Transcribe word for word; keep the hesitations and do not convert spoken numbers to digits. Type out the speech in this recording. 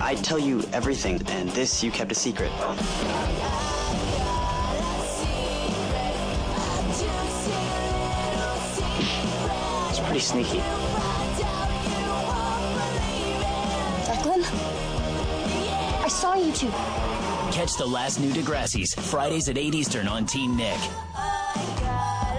I tell you everything, and this you kept a secret. It's pretty sneaky. Declan? I saw you two. Catch the last new Degrassi's Fridays at eight Eastern on Teen Nick.